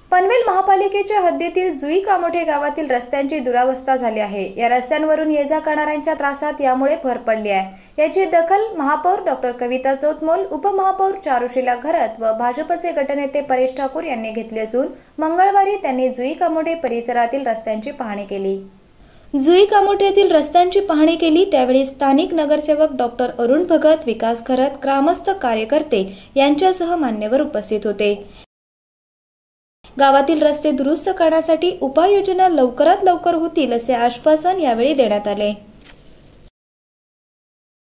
पनवेल महापालिकेच्या हद्दीतील जुई कामोठे गावातील रस्त्यांची दुरावस्था झाली आहे। या रस्त्यांवरून ये-जा करणाऱ्यांच्या त्रासात यामुळे भर पडली आहे। याची दखल महापौर डॉ. कविता चौतमोल, उपमहापौर चारुशीला घरत व भाजपचे गटनेते परेश ठाकूर यांनी घेतली असून मंगळवारी त्यांनी जुई कामोठे परिसरातील रस्त्यांची पाहणी केली। जुई कामोठ्यातील रस्त्यांची पाहणी केली त्यावेळी स्थानिक नगरसेवक डॉ. अरुण भगत, विकास खरत, ग्रामस्थ, कार्यकर्ते यांच्यासह मान्यवर उपस्थित होते। गावातील रस्ते दुरुस्त करण्यासाठी उपाययोजना लवकरात लवकर होतील असे आश्वासन यावेळी देण्यात आले।